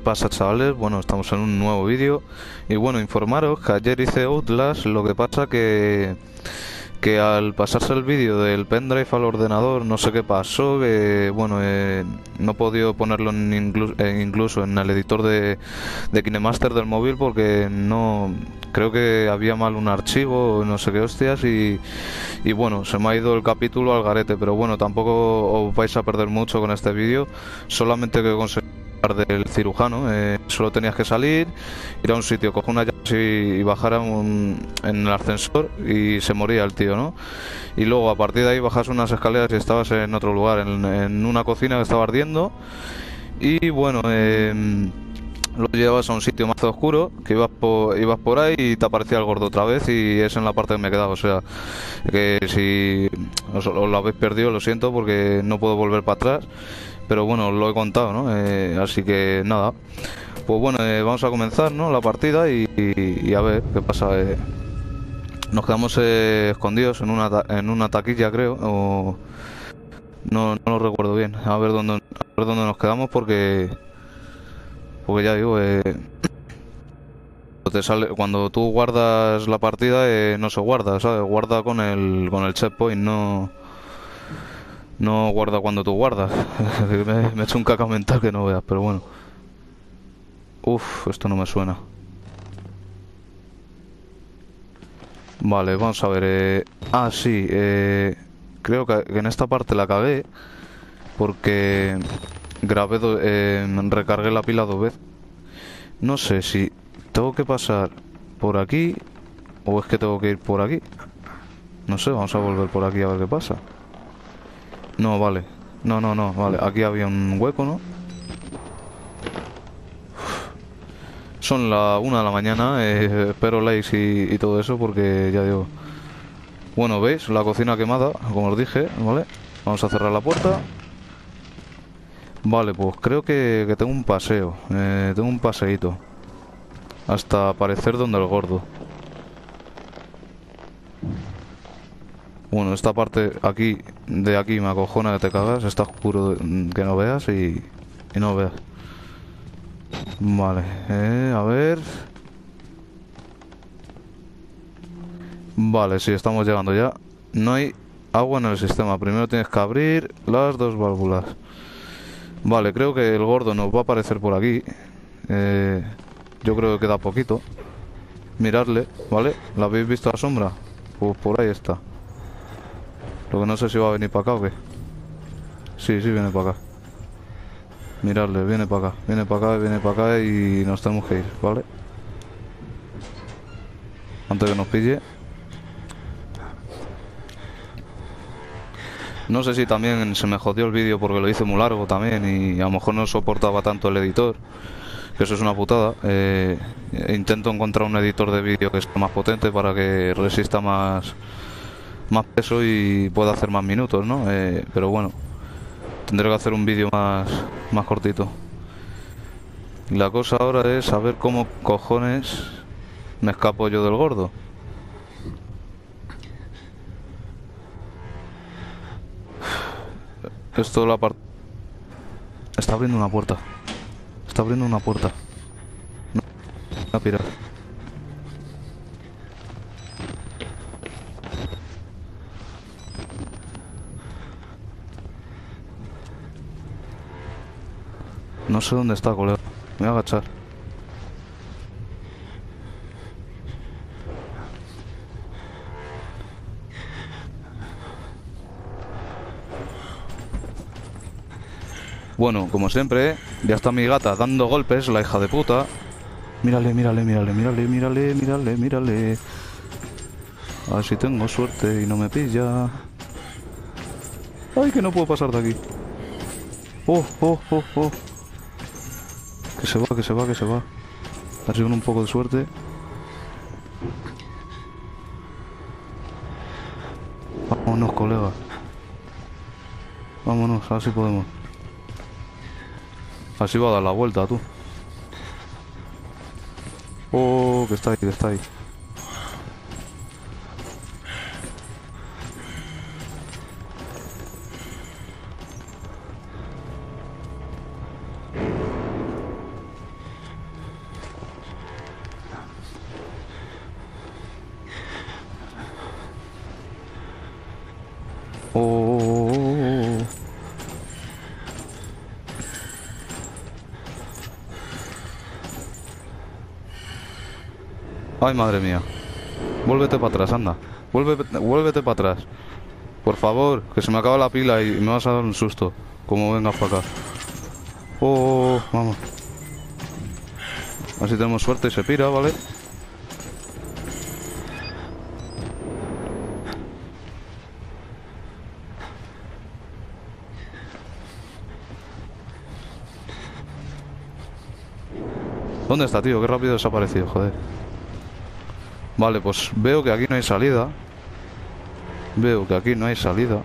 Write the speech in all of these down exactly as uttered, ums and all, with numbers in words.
pasa, chavales? Bueno, estamos en un nuevo vídeo y bueno, informaros que ayer hice Outlast, lo que pasa que que al pasarse el vídeo del pendrive al ordenador, no sé qué pasó, que bueno, eh, no he podido ponerlo en inclu eh, incluso en el editor de, de KineMaster del móvil porque no, creo que había mal un archivo o no sé qué hostias y, y bueno, se me ha ido el capítulo al garete, pero bueno, tampoco os vais a perder mucho con este vídeo, solamente que conseguí del cirujano, eh, solo tenías que salir, ir a un sitio, coger una llave y bajar a un, en el ascensor y se moría el tío, ¿no? Y luego a partir de ahí bajas unas escaleras y estabas en otro lugar, en, en una cocina que estaba ardiendo y bueno, eh, lo llevas a un sitio más oscuro, que ibas por, ibas por ahí y te aparecía el gordo otra vez y es en la parte que me he quedado, o sea, que si os, os lo habéis perdido, lo siento porque no puedo volver para atrás. Pero bueno, os lo he contado, ¿no? Eh, así que nada. Pues bueno, eh, vamos a comenzar, ¿no? La partida y, y, y a ver qué pasa. Eh. Nos quedamos eh, escondidos en una, en una taquilla, creo. O... No, no lo recuerdo bien. A ver dónde, a ver dónde nos quedamos porque... Porque ya digo, eh, te sale, cuando tú guardas la partida eh, no se guarda, ¿sabes? Guarda con el, con el checkpoint, no... No guarda cuando tú guardas. me, me he hecho un caca mental que no veas, pero bueno. Uf, esto no me suena. Vale, vamos a ver. Eh... Ah, sí. Eh... Creo que en esta parte la cagué porque grabé, do... eh... recargué la pila dos veces. No sé si tengo que pasar por aquí o es que tengo que ir por aquí. No sé, vamos a volver por aquí a ver qué pasa. No, vale. No, no, no, vale. Aquí había un hueco, ¿no? Son la una de la mañana, eh, espero likes y, y todo eso porque ya digo... Bueno, ¿veis? La cocina quemada, como os dije, ¿vale? Vamos a cerrar la puerta. Vale, pues creo que, que tengo un paseo, eh, tengo un paseíto. Hasta aparecer donde el gordo. Bueno, esta parte aquí, de aquí me acojona que te cagas, está oscuro que no veas y, y no veas. Vale, eh, a ver... Vale, sí, estamos llegando ya. No hay agua en el sistema. Primero tienes que abrir las dos válvulas. Vale, creo que el gordo nos va a aparecer por aquí. Eh, yo creo que queda poquito. Miradle, ¿vale? ¿La habéis visto la sombra? Pues por ahí está. Lo que no sé si va a venir para acá o qué. Sí, sí, viene para acá. Miradle, viene para acá. Viene para acá, viene para acá y nos tenemos que ir, ¿vale? Antes que nos pille. No sé si también se me jodió el vídeo porque lo hice muy largo también y a lo mejor no soportaba tanto el editor, que eso es una putada. Eh, intento encontrar un editor de vídeo que sea más potente para que resista más, más peso y pueda hacer más minutos, ¿no? Eh, pero bueno, tendré que hacer un vídeo más, más cortito. La cosa ahora es saber cómo cojones me escapo yo del gordo. Esto la parte... Está abriendo una puerta. Está abriendo una puerta. No, a pirar. No sé dónde está, colega. Me voy a agachar. Bueno, como siempre, ¿eh? Ya está mi gata dando golpes, la hija de puta. Mírale, mírale, mírale, mírale, mírale, mírale, mírale. A ver si tengo suerte y no me pilla. Ay, que no puedo pasar de aquí. Oh, oh, oh, oh. Que se va, que se va, que se va. Ha sido un poco de suerte. Vámonos, colega. Vámonos, a ver si podemos. Así va a dar la vuelta, tú. Oh, que está ahí, que está ahí. Oh, oh, oh, oh. Ay, madre mía. Vuélvete para atrás, anda. Vuélvete, vuélvete para atrás. Por favor, que se me acaba la pila y me vas a dar un susto. Como vengas para acá. Oh, oh, oh, vamos. Así tenemos suerte y se pira, ¿vale? ¿Dónde está, tío? Qué rápido ha desaparecido, joder. Vale, pues veo que aquí no hay salida. Veo que aquí no hay salida.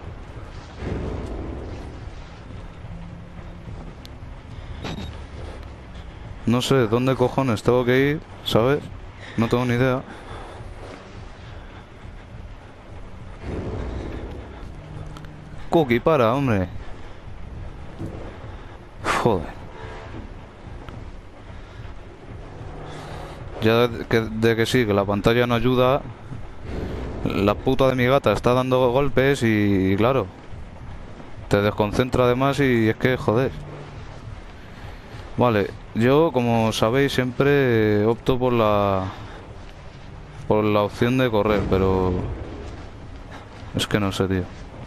No sé dónde cojones tengo que ir, ¿sabes? No tengo ni idea. Cookie, para, hombre. Joder. Ya de que, de que sí, que la pantalla no ayuda. La puta de mi gata está dando golpes y, claro, te desconcentra además y es que, joder. Vale, yo como sabéis siempre opto por la por la opción de correr, pero es que no sé, tío.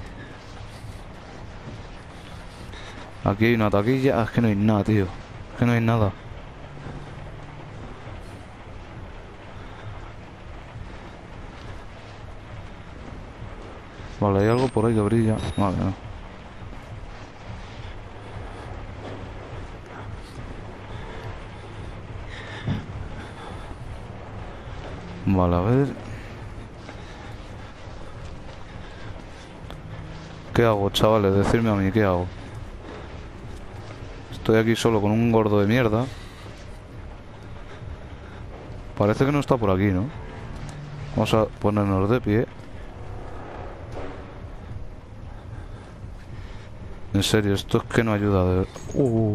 Aquí hay una taquilla, es que no hay nada, tío. Es que no hay nada. Vale, hay algo por ahí que brilla. Vale, no. Vale, a ver. ¿Qué hago, chavales? Decidme a mí, ¿qué hago? Estoy aquí solo con un gordo de mierda. Parece que no está por aquí, ¿no? Vamos a ponernos de pie. En serio, esto es que no ayuda de... Uh.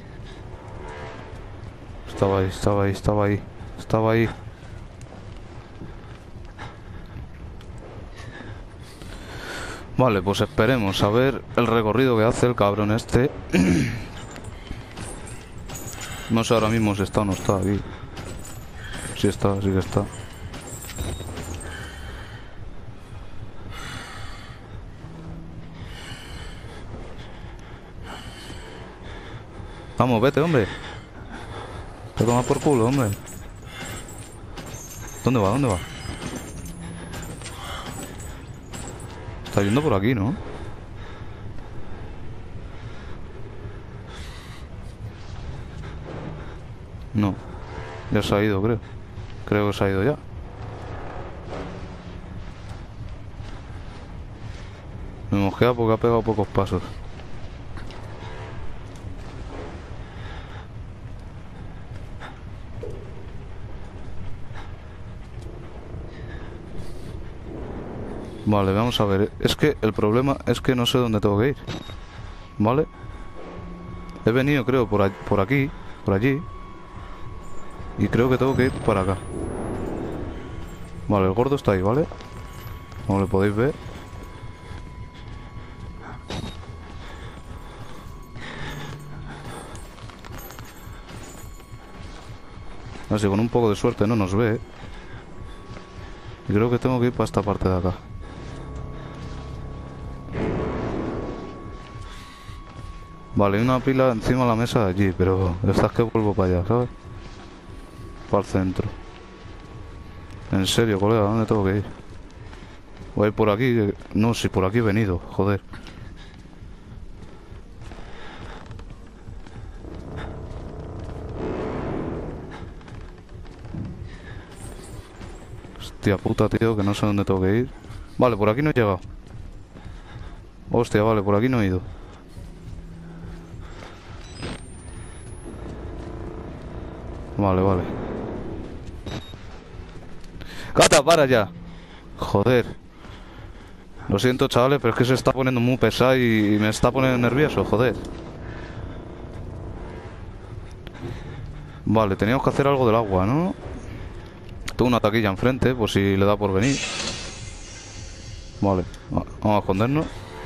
Estaba ahí, estaba ahí, estaba ahí. Estaba ahí. Vale, pues esperemos a ver el recorrido que hace el cabrón este. No sé ahora mismo si está o no está aquí. Sí está, sí que está. Vamos, vete, hombre. Te tomas por culo, hombre. ¿Dónde va? ¿Dónde va? Está yendo por aquí, ¿no? No. Ya se ha ido, creo. Creo que se ha ido ya. Me mosquea porque ha pegado pocos pasos. Vale, vamos a ver. Es que el problema es que no sé dónde tengo que ir. ¿Vale? He venido, creo, por, a- por aquí, por allí. Y creo que tengo que ir para acá. Vale, el gordo está ahí, ¿vale? Como le podéis ver. Así con un poco de suerte no nos ve. Y creo que tengo que ir para esta parte de acá. Vale, hay una pila encima de la mesa de allí, pero esta es que vuelvo para allá, ¿sabes? Para el centro. En serio, colega, ¿dónde tengo que ir? Voy a ir por aquí. que- No, si por aquí he venido, joder. Hostia puta, tío, que no sé dónde tengo que ir. Vale, por aquí no he llegado. Hostia, vale, por aquí no he ido. Vale, vale. ¡Gata, para ya! Joder. Lo siento, chavales, pero es que se está poniendo muy pesado y me está poniendo nervioso, joder. Vale, teníamos que hacer algo del agua, ¿no? Tengo una taquilla enfrente, por si le da por venir. Vale, va- vamos a escondernos.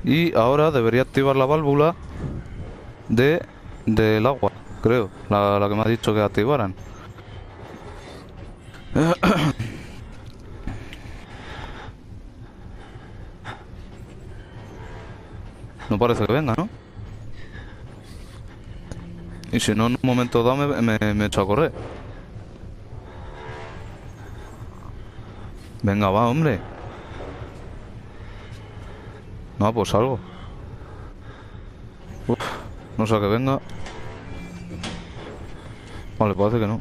Y ahora debería activar la válvula de del agua, creo. La, la que me ha dicho que activaran. No parece que venga, ¿no? Y si no, en un momento dado me, me, me echo a correr. Venga, va, hombre. No, pues algo. Uf, no sé a que venga. Vale, parece que no.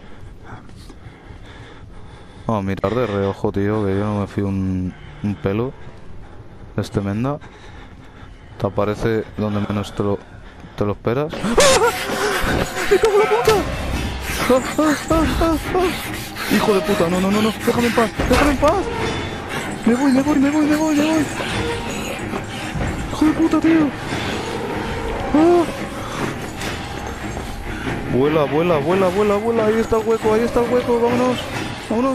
Vamos a mirar de reojo, tío, que yo no me fío un, un pelo. Este menda. Te aparece donde menos te lo, te lo esperas. ¡Me cago en la puta! ¡Ah, ah, ah, ah, ah! ¡Hijo de puta! No, no, no, no. Déjame en paz. Déjame en paz. Me voy, me voy, me voy, me voy, me voy. ¡Hijo de puta, tío! ¡Ah! Vuela, vuela, vuela, vuela, vuela. Ahí está el hueco, ahí está el hueco. Vámonos. Vámonos.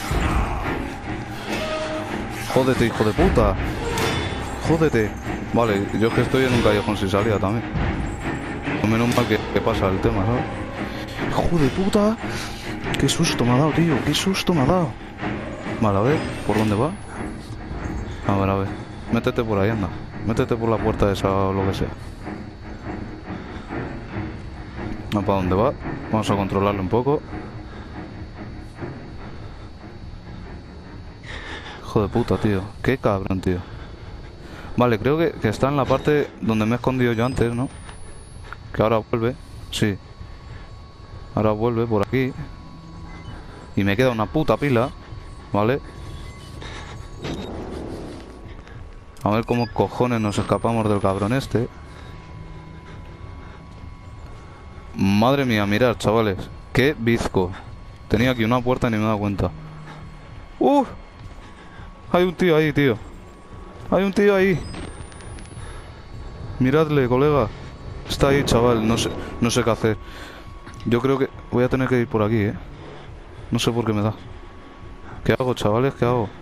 Jódete, hijo de puta. Jódete. Vale, yo es que estoy en un callejón sin salida también. Menos mal que, que pasa el tema, ¿sabes? ¡Hijo de puta! ¡Qué susto me ha dado, tío! ¡Qué susto me ha dado! Vale, a ver, ¿por dónde va? A ver, a ver. Métete por ahí, anda. Métete por la puerta esa o lo que sea. No, ¿para dónde va? Vamos a controlarlo un poco. Hijo de puta, tío. Qué cabrón, tío. Vale, creo que, que está en la parte donde me he escondido yo antes, ¿no? Que ahora vuelve. Sí. Ahora vuelve por aquí. Y me queda una puta pila. ¿Vale? A ver cómo cojones nos escapamos del cabrón este. Madre mía, mirad, chavales. Qué bizco. Tenía aquí una puerta y ni me he dado cuenta. ¡Uh! Hay un tío ahí, tío. Hay un tío ahí. Miradle, colega. Está ahí, chaval. No sé, no sé qué hacer. Yo creo que voy a tener que ir por aquí, ¿eh? No sé por qué me da. ¿Qué hago, chavales? ¿Qué hago?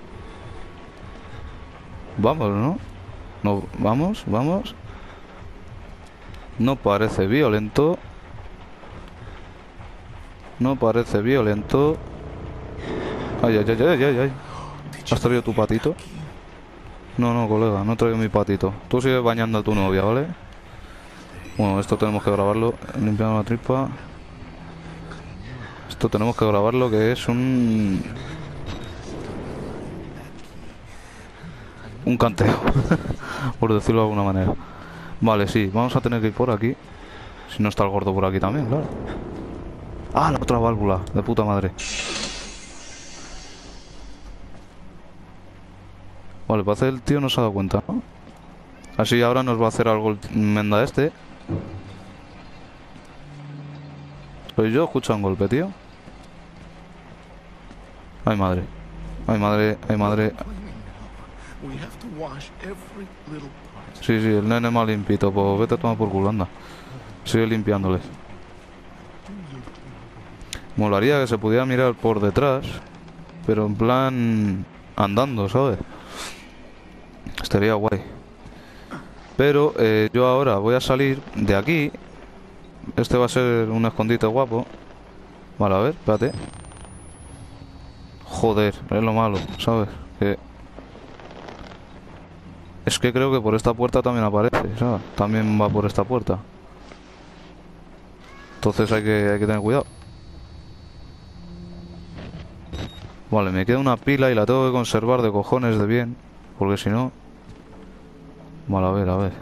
Vamos, ¿no? No, vamos, vamos. No parece violento. No parece violento. Ay, ay, ay, ay, ay, ay. ¿Has traído tu patito? No, no, colega, no he traído mi patito. Tú sigues bañando a tu novia, ¿vale? Bueno, esto tenemos que grabarlo. Limpiando la tripa. Esto tenemos que grabarlo, que es un... Un canteo. Por decirlo de alguna manera. Vale, sí, vamos a tener que ir por aquí. Si no está el gordo por aquí también, claro. Ah, la otra válvula, de puta madre. Vale, parece que el tío no se ha dado cuenta, ¿no? Así ahora nos va a hacer algo el menda este. Pues yo escucho un golpe, tío. Ay, madre. Ay, madre, ay, madre. Sí, sí, el nene más limpito. Pues vete a tomar por culo, anda. Sigue limpiándoles. Molaría que se pudiera mirar por detrás. Pero en plan... andando, ¿sabes? Estaría guay. Pero eh, yo ahora voy a salir de aquí. Este va a ser un escondite guapo. Vale, a ver, espérate. Joder, es lo malo, ¿sabes? Que... Es que creo que por esta puerta también aparece, ¿sabes? También va por esta puerta. Entonces hay que, hay que tener cuidado. Vale, me queda una pila y la tengo que conservar de cojones de bien. Porque si no... Vale, a ver, a ver.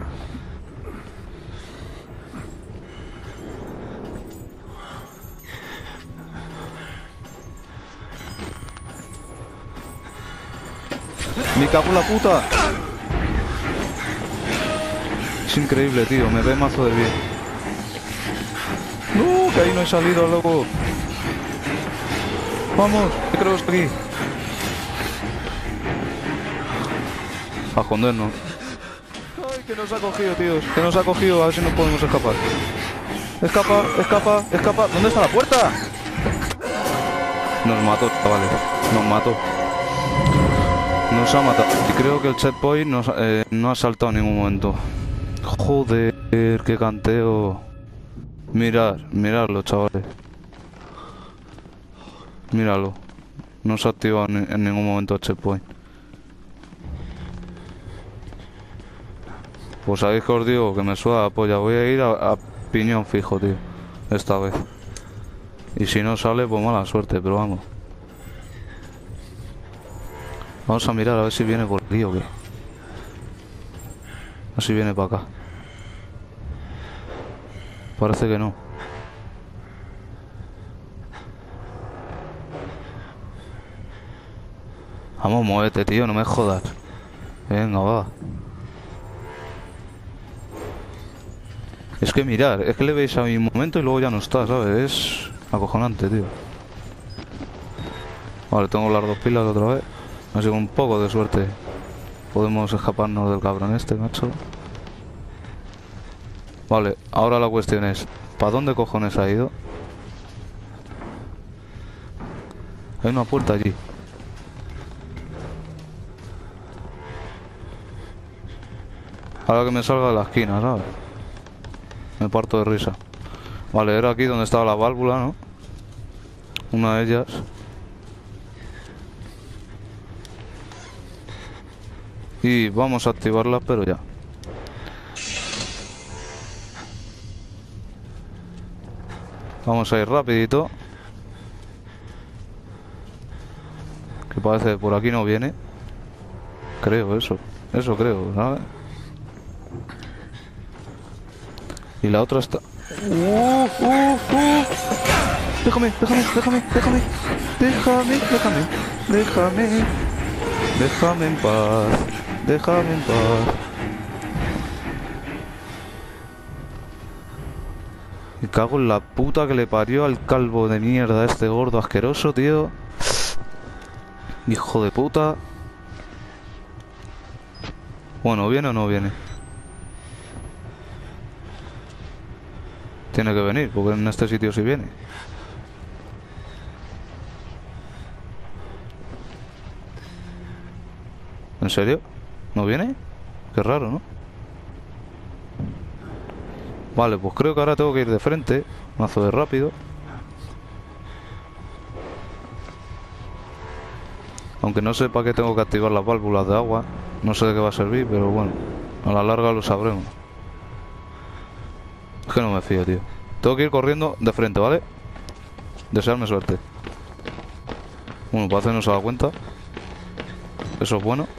¡Me cago en la puta! Es increíble, tío. Me ve mazo de bien. ¡No! Que ahí no he salido, loco. ¡Vamos! ¿Qué creo que está aquí? A escondernos. ¡Ay, que nos ha cogido, tíos! Que nos ha cogido. A ver si nos podemos escapar. Escapa, escapa, escapa. ¿Dónde está la puerta? Nos mató, chavales. Nos mató. Nos ha matado. creo que el checkpoint no, eh, no ha saltado en ningún momento. Joder, qué canteo. Mirad, miradlo, chavales. Míralo. No se ha activado en, en ningún momento el checkpoint. Pues sabéis que os digo que me suda la polla. Voy a ir a, a piñón fijo, tío. Esta vez. Y si no sale, pues mala suerte, pero vamos. Vamos a mirar a ver si viene por aquí o qué. A ver si viene para acá. Parece que no. Vamos, muévete, tío, no me jodas. Venga, va. Es que mirar, es que le veis a mi momento y luego ya no está, ¿sabes? Es acojonante, tío. Vale, tengo las dos pilas otra vez. Así con un poco de suerte podemos escaparnos del cabrón este, macho. Vale, ahora la cuestión es, ¿para dónde cojones ha ido? Hay una puerta allí. Ahora que me salga de la esquina, ¿sabes? Me parto de risa. Vale, era aquí donde estaba la válvula, ¿no? Una de ellas. Y vamos a activarla, pero ya. Vamos a ir rapidito. Que parece que por aquí no viene. Creo eso. Eso creo, ¿sabes? Y la otra está... ¡Uh, uh, uh! Déjame, déjame, déjame, déjame. Déjame, déjame. Déjame. Déjame en paz. Déjame en paz. Me cago en la puta que le parió al calvo de mierda este gordo asqueroso, tío. Hijo de puta. Bueno, ¿viene o no viene? Tiene que venir, porque en este sitio sí viene. ¿En serio? ¿No viene? Qué raro, ¿no? Vale, pues creo que ahora tengo que ir de frente. Mazo de rápido. Aunque no sé para qué tengo que activar las válvulas de agua. No sé de qué va a servir, pero bueno, a la larga lo sabremos. Es que no me fío, tío. Tengo que ir corriendo de frente, ¿vale? Desearme suerte. Bueno, parece que no se da cuenta. Eso es bueno.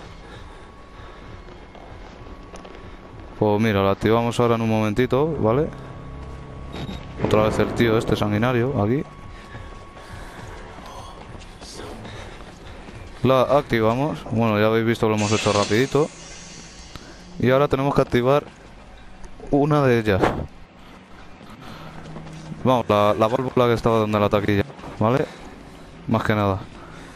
Pues mira, la activamos ahora en un momentito, ¿vale? Otra vez el tío este sanguinario, aquí. La activamos. Bueno, ya habéis visto, lo hemos hecho rapidito. Y ahora tenemos que activar una de ellas. Vamos, la, la válvula que estaba donde la taquilla, ¿vale? Más que nada.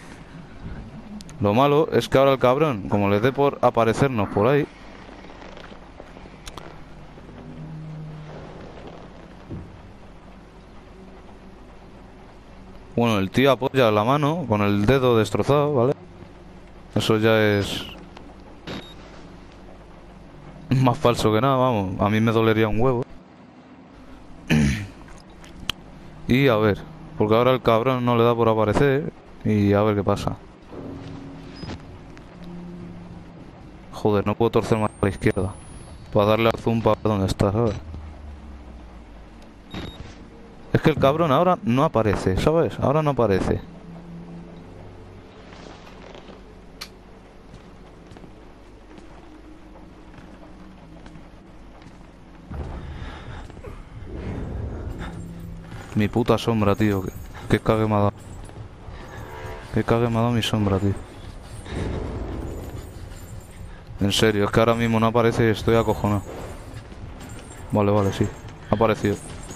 Lo malo es que ahora el cabrón, como le dé por aparecernos por ahí... Bueno, el tío apoya la mano con el dedo destrozado, ¿vale? Eso ya es... más falso que nada, vamos. A mí me dolería un huevo. Y a ver, porque ahora el cabrón no le da por aparecer. Y a ver qué pasa. Joder, no puedo torcer más a la izquierda para darle al zoom para donde está, ¿sabes? Es que el cabrón ahora no aparece, ¿sabes? Ahora no aparece. Mi puta sombra, tío. Que, que cague me ha dado. Que cague me ha dado mi sombra, tío. En serio, es que ahora mismo no aparece y estoy acojonado. Vale, vale, sí. Ha aparecido.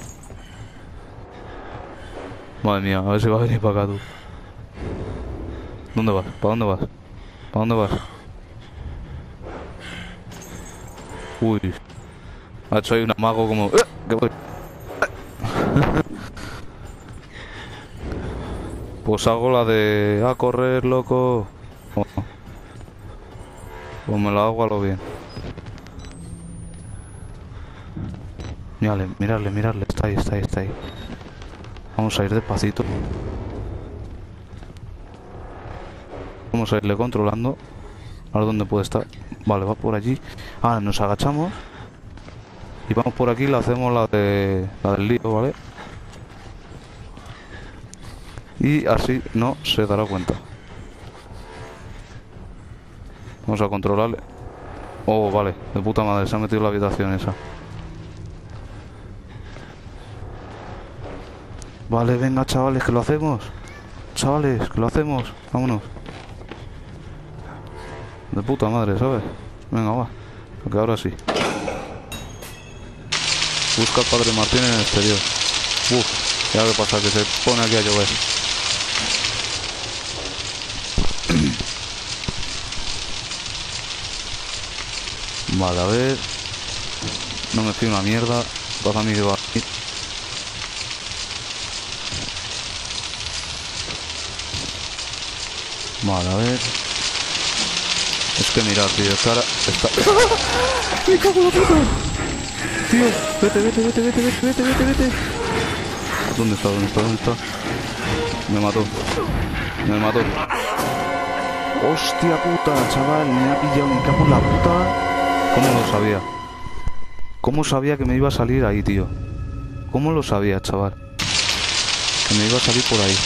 Madre mía, a ver si va a venir para acá, tú. ¿Dónde vas? ¿Para dónde vas? ¿Para dónde vas? Uy. Ha hecho ahí un amago como... ¡Eh! ¿Qué voy? Pues hago la de... a correr, loco. Oh. Pues me lo hago a lo bien. Mírale, mirarle, mirarle. Está ahí, está ahí, está ahí. Vamos a ir despacito. Vamos a irle controlando. A ver dónde puede estar. Vale, va por allí. Ahora nos agachamos. Y vamos por aquí, le hacemos la de la del lío, ¿vale? Y así no se dará cuenta. Vamos a controlarle. Oh, vale, de puta madre, se ha metido en la habitación esa. Vale, venga, chavales, que lo hacemos. Chavales, que lo hacemos. Vámonos. De puta madre, ¿sabes? Venga, va. Porque ahora sí. Busca al padre Martín en el exterior. Uf, ya qué pasa, que se pone aquí a llover. Vale, a ver. No me fío una mierda. Para mí que va aquí. Vale, a ver. Es que mirad, tío, es que ahora está... ¡Me cago en la puta! Tío, vete, vete, vete, vete, vete, vete, vete, vete. ¿Dónde está? ¿Dónde está? ¿Dónde está? Me mató. Me mató. Hostia puta, chaval, me ha pillado, me cago en la puta. ¿Cómo lo sabía? ¿Cómo sabía que me iba a salir ahí, tío? ¿Cómo lo sabía, chaval? Que me iba a salir por ahí.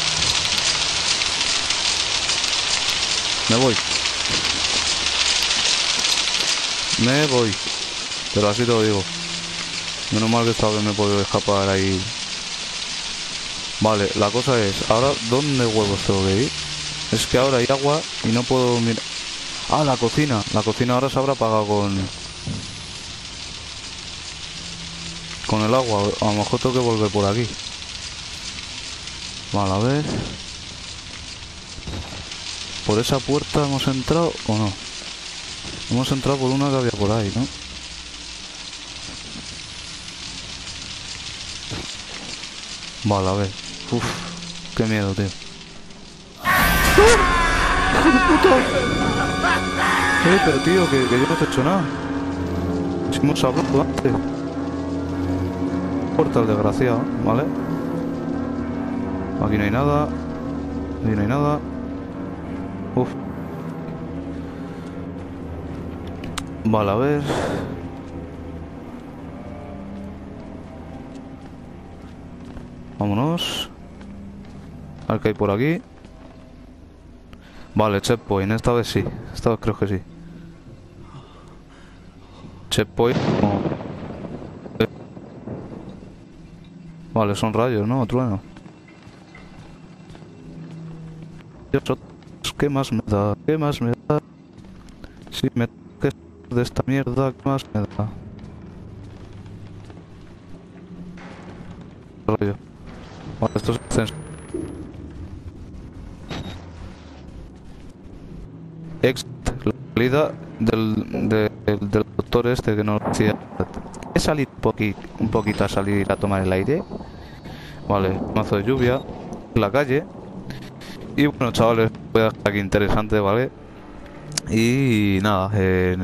Me voy. Me voy. Pero así te lo digo. Menos mal que esta vez me he podido escapar ahí. Vale, la cosa es, ahora, ¿dónde huevos tengo que ir? Es que ahora hay agua y no puedo mirar... Ah, la cocina. La cocina ahora se habrá apagado con... Con el agua. A lo mejor tengo que volver por aquí. Vale, a ver... ¿Por esa puerta hemos entrado o no? Hemos entrado por una que había por ahí, ¿no? Vale, a ver. Uf, qué miedo, tío. ¡Hijo de puta! Eh, pero tío, que, que yo no te he hecho nada. Si hemos hablado antes. Puerta el desgraciado, ¿vale? Aquí no hay nada. Aquí no hay nada. Uf. Vale, a ver. Vámonos. A ver qué hay por aquí. Vale, checkpoint. Esta vez sí. Esta vez creo que sí. Checkpoint. No. Vale, son rayos, ¿no? Trueno. ¿Qué más me da? ¿Qué más me da? Si me toques de esta mierda, ¿qué más me da? Rayo. Vale, esto es ascenso. Ex la salida del, de, del, del doctor este que nos decía. He salido un poquito, un poquito a salir a tomar el aire. Vale, mazo de lluvia. En la calle. Y bueno, chavales, voy a dejar aquí interesante, ¿vale? Y nada, eh,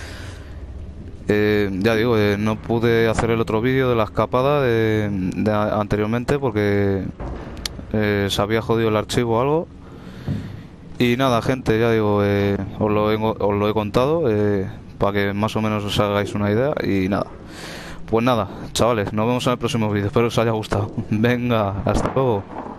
eh, ya digo, eh, no pude hacer el otro vídeo de la escapada de, de anteriormente porque eh, se había jodido el archivo o algo. Y nada, gente, ya digo, eh, os, lo he, os lo he contado eh, para que más o menos os hagáis una idea. Y nada, pues nada, chavales, nos vemos en el próximo vídeo, espero que os haya gustado. Venga, hasta luego.